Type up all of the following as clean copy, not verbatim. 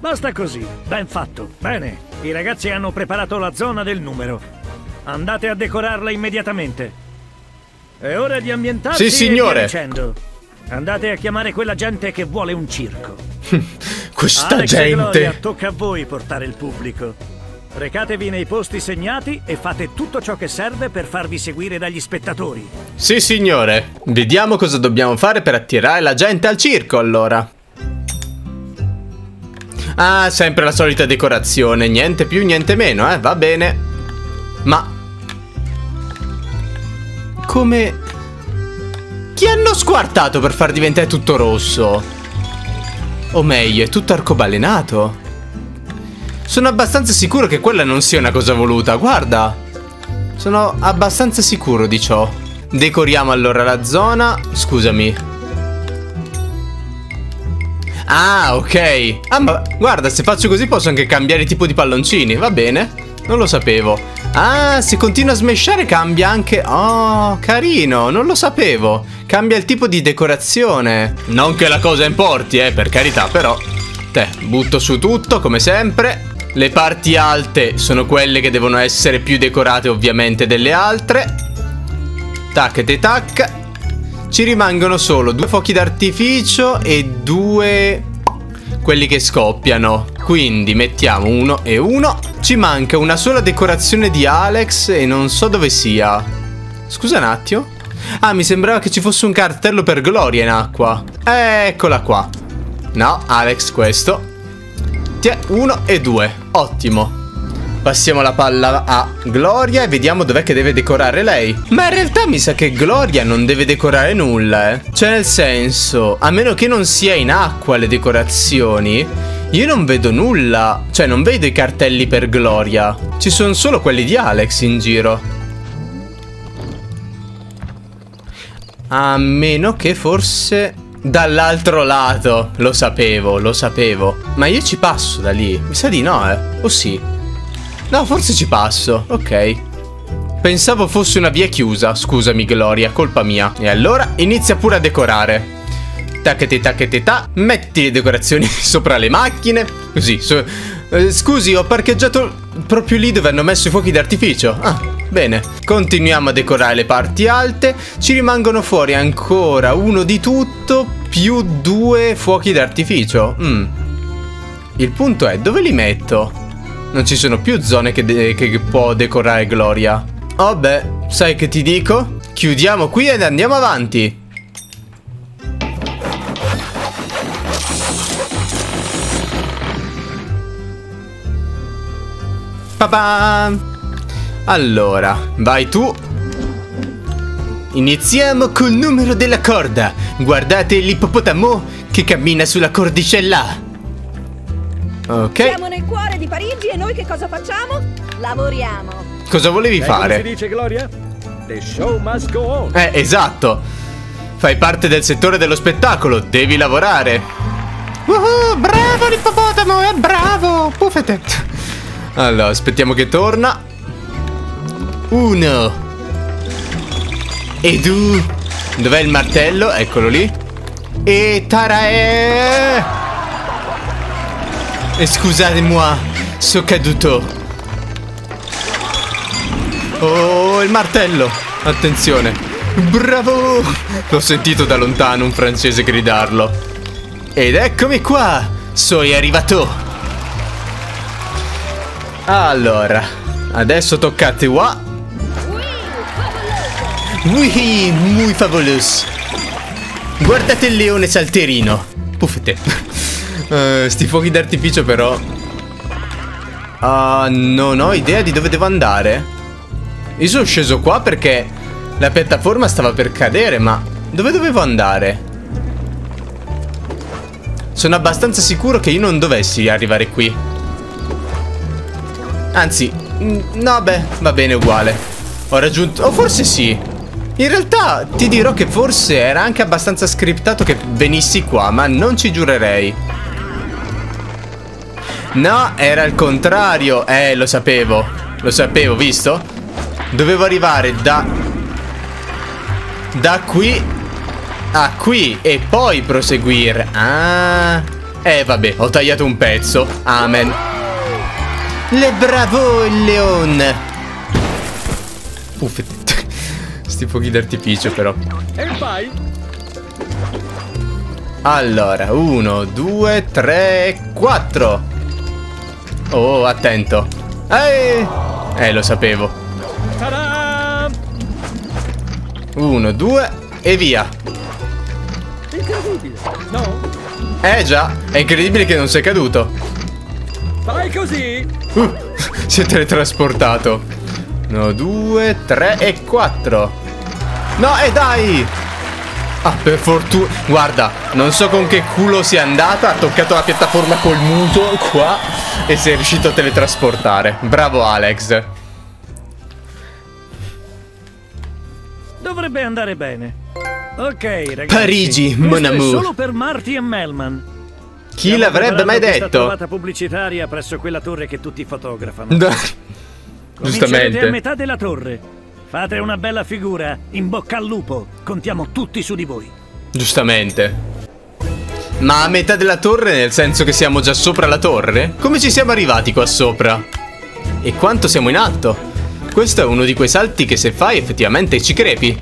Basta così, ben fatto. Bene, i ragazzi hanno preparato la zona del numero. Andate a decorarla immediatamente. È ora di ambientarsi. Sì, signore. E via dicendo. Andate a chiamare quella gente che vuole un circo. Questa Alex gente. e Gloria, tocca a voi portare il pubblico. Recatevi nei posti segnati e fate tutto ciò che serve per farvi seguire dagli spettatori. Sì, signore. Vediamo cosa dobbiamo fare per attirare la gente al circo, allora. Ah, sempre la solita decorazione. Niente più, niente meno, va bene. Ma... come... chi hanno squartato per far diventare tutto rosso? O meglio, è tutto arcobalenato. Sono abbastanza sicuro che quella non sia una cosa voluta, guarda. Sono abbastanza sicuro di ciò. Decoriamo allora la zona. Scusami. Ah, ok. Ah, ma guarda, se faccio così posso anche cambiare tipo di palloncini, va bene? Non lo sapevo. Ah, se continua a smashare cambia anche... oh, carino, non lo sapevo. Cambia il tipo di decorazione. Non che la cosa importi, per carità, però... butto su tutto, come sempre. Le parti alte sono quelle che devono essere più decorate ovviamente delle altre. Tac e tac. Ci rimangono solo 2 fuochi d'artificio e 2... quelli che scoppiano. Quindi mettiamo 1 e 1. Ci manca una sola decorazione di Alex e non so dove sia. Scusa un attimo. Ah, mi sembrava che ci fosse un cartello per Gloria in acqua. Eccola qua. No, Alex questo. 1 e 2. Ottimo. Passiamo la palla a Gloria e vediamo dov'è che deve decorare lei. Ma in realtà mi sa che Gloria non deve decorare nulla, Cioè nel senso, a meno che non sia in acqua le decorazioni, io non vedo nulla. Cioè non vedo i cartelli per Gloria. Ci sono solo quelli di Alex in giro. A meno che forse... dall'altro lato. Lo sapevo, lo sapevo. Ma io ci passo da lì. Mi sa di no, O sì? No, forse ci passo. Ok. Pensavo fosse una via chiusa. Scusami, Gloria, colpa mia. E allora inizia pure a decorare. Tacchete, tacchete, ta. Metti le decorazioni sopra le macchine. Così. Scusi, ho parcheggiato proprio lì dove hanno messo i fuochi d'artificio. Ah, bene. Continuiamo a decorare le parti alte. Ci rimangono fuori ancora uno di tutto più 2 fuochi d'artificio. Il punto è, dove li metto? Non ci sono più zone che può decorare Gloria. Oh beh, sai che ti dico? Chiudiamo qui ed andiamo avanti. Pa-pam! Allora, vai tu. Iniziamo col numero della corda. Guardate l'ippopotamo che cammina sulla cordicella. Ok. Siamo nel cuore di Parigi e noi che cosa facciamo? Lavoriamo. Cosa volevi fare? Come si dice, Gloria? The show must go on. Esatto. Fai parte del settore dello spettacolo, devi lavorare. Bravo l'ippopotamo, è bravo. Puffete. Allora, aspettiamo che torna. 1 e 2. Dov'è il martello? Eccolo lì. E tarae. Scusate-moi, sono caduto. Oh, il martello. Attenzione. Bravo. L'ho sentito da lontano un francese gridarlo. Ed eccomi qua. Sono arrivato. Allora, adesso tocca a te qua. Oui, muy fabuloso. Guardate il leone salterino. Puffete. Sti fuochi d'artificio però. Non ho idea di dove devo andare. Io sono sceso qua perché la piattaforma stava per cadere, ma dove dovevo andare? Sono abbastanza sicuro che io non dovessi arrivare qui. Anzi, no beh, va bene uguale. Ho raggiunto... o forse sì. In realtà ti dirò che forse era anche abbastanza scriptato che venissi qua, ma non ci giurerei. No, era il contrario. Lo sapevo. Lo sapevo, visto? Dovevo arrivare da qui a qui e poi proseguire. Ah, Vabbè, ho tagliato un pezzo. Amen. Le bravo il leon. Uff, sti fuochi d'artificio però. E vai. Allora, 1, 2, 3, 4. Oh, attento. Lo sapevo. Ta-da! 1, 2 e via. Incredibile, no? Già, è incredibile che non sei caduto. Fai così. Si è teletrasportato. 1, 2, 3 e 4. No, dai! Ah, per fortuna. Guarda, non so con che culo sia andata. Ha toccato la piattaforma col muso qua e si è riuscito a teletrasportare. Bravo Alex. Dovrebbe andare bene. Ok, ragazzi. Parigi, questo mon è amour. solo per Marty e Melman. Chi l'avrebbe mai Questa detto? trovata pubblicitaria presso quella torre che tutti fotografano. Comincerete Giustamente. a metà della torre. Fate una bella figura. In bocca al lupo. Contiamo tutti su di voi. Giustamente. Ma a metà della torre, nel senso che siamo già sopra la torre? Come ci siamo arrivati qua sopra? E quanto siamo in alto? Questo è uno di quei salti che se fai effettivamente ci crepi.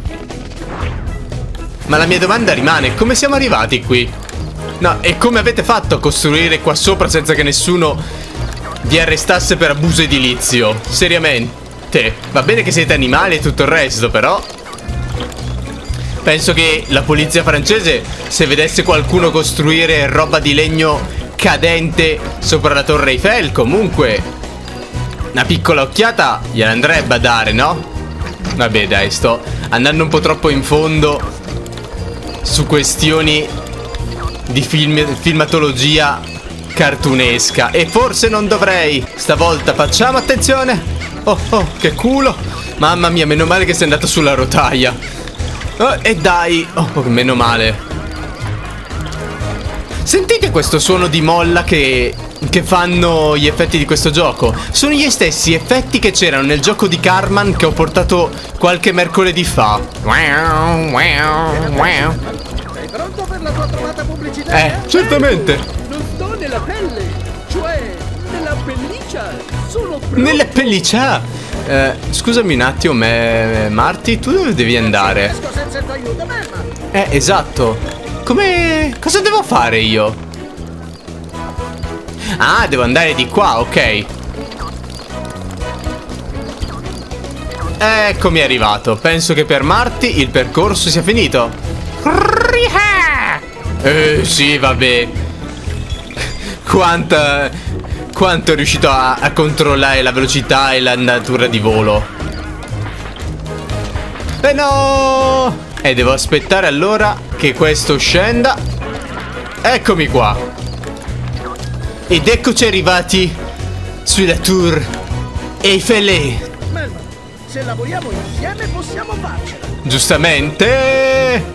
Ma la mia domanda rimane, come siamo arrivati qui? No, e come avete fatto a costruire qua sopra senza che nessuno vi arrestasse per abuso edilizio? Seriamente? Va bene che siete animali e tutto il resto, però penso che la polizia francese, se vedesse qualcuno costruire roba di legno cadente sopra la Torre Eiffel, comunque una piccola occhiata gliela andrebbe a dare, no? Vabbè dai, sto andando un po' troppo in fondo su questioni di filmatologia cartunesca. E forse non dovrei. Stavolta facciamo attenzione. Oh, che culo. Mamma mia, meno male che sei andato sulla rotaia. E dai. Oh, meno male. Sentite questo suono di molla che fanno gli effetti di questo gioco. Sono gli stessi effetti che c'erano nel gioco di Carman che ho portato qualche mercoledì fa. Sei pronto per la tua trovata pubblicitaria? Certamente. Non sto nella pelle, cioè nella pelliccia. Sono pronto. Nelle pelliccia. Scusami un attimo, Marty, tu dove devi andare? Riesco senza il tuo aiuto, Melman. Esatto. Cosa devo fare io? Ah, devo andare di qua, ok. Eccomi arrivato. Penso che per Marty il percorso sia finito. Sì, vabbè. Quanto è riuscito a controllare la velocità e l'andatura di volo. No! Devo aspettare allora che questo scenda. Eccomi qua. Ed eccoci arrivati sulla Tour Eiffel. Melman, se lavoriamo insieme possiamo farcela. Giustamente.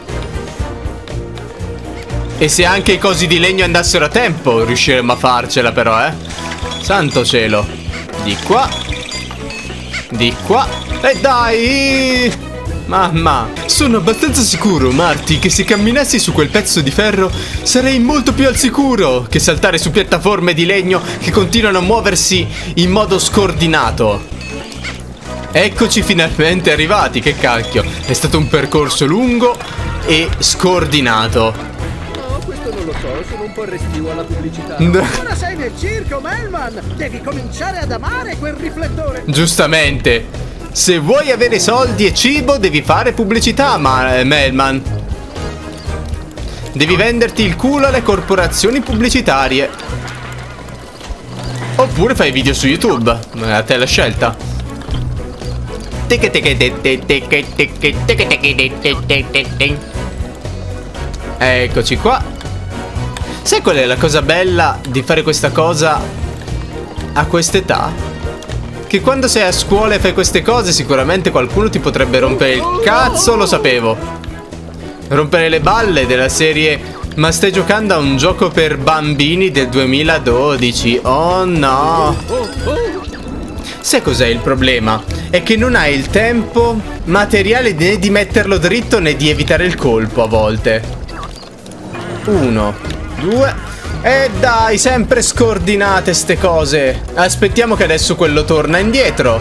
E se anche i cosi di legno andassero a tempo riusciremmo a farcela però, Santo cielo. Di qua. Di qua. E dai! Mamma, sono abbastanza sicuro, Marty, che se camminassi su quel pezzo di ferro sarei molto più al sicuro che saltare su piattaforme di legno che continuano a muoversi in modo scordinato. Eccoci finalmente arrivati, che cacchio. È stato un percorso lungo e scordinato. No, questo non lo so, sono un po' restio alla pubblicità. Ora sei nel circo, Melman. Devi cominciare ad amare quel riflettore. Giustamente. Se vuoi avere soldi e cibo devi fare pubblicità, Melman. Devi venderti il culo alle corporazioni pubblicitarie. Oppure fai video su YouTube. A te la scelta. Eccoci qua. Sai qual è la cosa bella di fare questa cosa a quest'età? Che quando sei a scuola e fai queste cose sicuramente qualcuno ti potrebbe rompere il cazzo, lo sapevo. Rompere le balle della serie: ma stai giocando a un gioco per bambini del 2012? Oh no. Sai cos'è il problema? È che non hai il tempo materiale né di metterlo dritto né di evitare il colpo a volte. 1, 2, Dai, sempre scordinate ste cose. Aspettiamo che adesso quello torna indietro.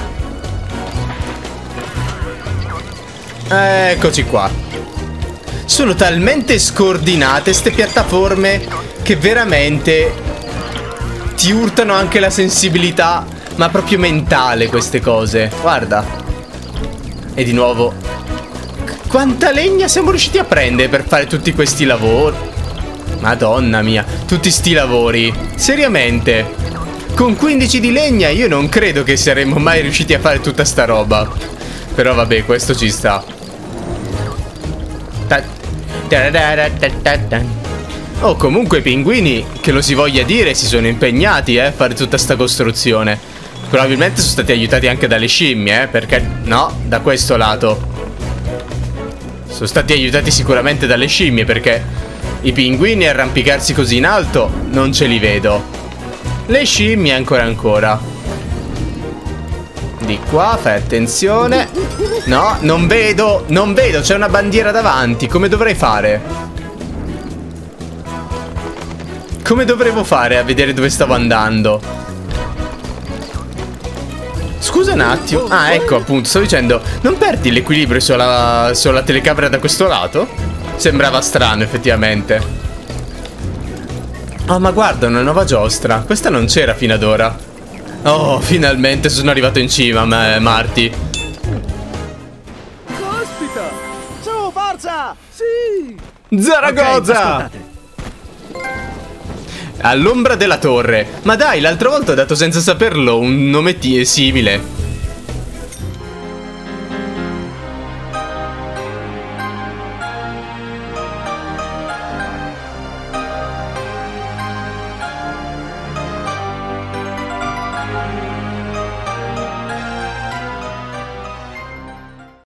Eccoci qua. Sono talmente scordinate ste piattaforme che veramente ti urtano anche la sensibilità, ma proprio mentale, queste cose. Guarda. E di nuovo. Quanta legna siamo riusciti a prendere per fare tutti questi lavori? Madonna mia, tutti sti lavori. Seriamente. Con 15 di legna io non credo che saremmo mai riusciti a fare tutta sta roba. Però vabbè, questo ci sta. Oh, comunque i pinguini, che lo si voglia dire, si sono impegnati a fare tutta sta costruzione. Probabilmente sono stati aiutati anche dalle scimmie, perché no, da questo lato sono stati aiutati sicuramente dalle scimmie, perché i pinguini arrampicarsi così in alto non ce li vedo. Le scimmie ancora. Di qua, fai attenzione. No, non vedo, c'è una bandiera davanti. Come dovrei fare? Come dovevo fare a vedere dove stavo andando? Scusa un attimo. Ah, ecco, appunto, stavo dicendo, non perdi l'equilibrio sulla telecamera da questo lato? Sembrava strano, effettivamente. Oh, ma guarda, una nuova giostra. Questa non c'era fino ad ora. Oh, finalmente sono arrivato in cima, Marty. Caspita! Su, forza! Sì! Zaragoza! All'ombra della torre. Ma dai, l'altra volta ho dato senza saperlo un nome simile.